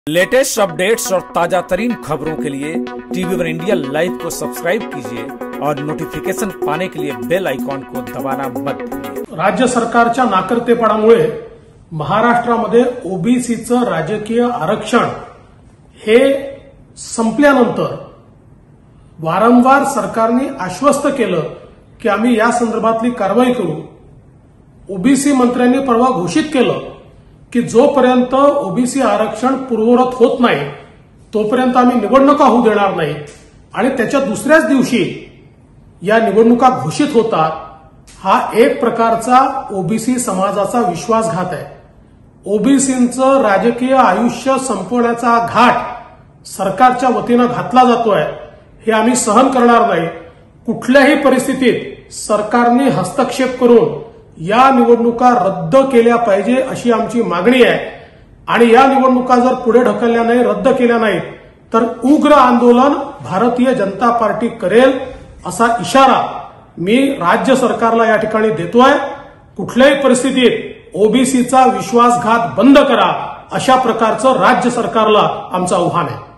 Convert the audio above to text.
Latest updates और ताजा तरीन खबरों के लिए टीवी वन इंडिया लाइव को सब्सक्राइब कीजिए और नोटिफिकेशन पाने के लिए बेल आइकॉन को दबाना मत भूलिए। राज्य सरकारच्या नाकर्तेपणामुळे महाराष्ट्रामध्ये ओबीसीचं राजकीय आरक्षण हे संपल्यानंतर वारंवार सरकारने आश्वस्त केलं की आम्ही या संदर्भातली कारवाई करू। ओबीसी मंत्र्यांनी परवा घोषित केलं की जोपर्यंत ओबीसी आरक्षण पूर्ववत होत नाही तोपर्यंत आम्ही निवडणुका होऊ देणार नाही आणि त्याच्या दुसऱ्याच दिवशी या निवडणुका घोषित होतात। हा एक प्रकारचा ओबीसी समाजाचा विश्वासघात आहे। ओबीसींचं राजकीय आयुष्य संपवण्याचा घाट सरकारच्या वतीनं घातला जातोय, हे आम्ही सहन करणार नाही। कुठल्याही परिस्थितीत सरकारने हस्तक्षेप करून या निवडणुका रद्द केल्या पाहिजे अशी आमची मागणी आहे आणि या निवडणुका जर पुढे ढकलल्या नाही, रद्द केल्या नाहीत तर उग्र आंदोलन भारतीय जनता पार्टी करेल असा इशारा मी राज्य सरकारला या ठिकाणी देतोय। कुठल्याही परिस्थितीत ओबीसीचा विश्वासघात बंद करा अशा प्रकारचं राज्य सरकारला आमचं आव्हान आहे।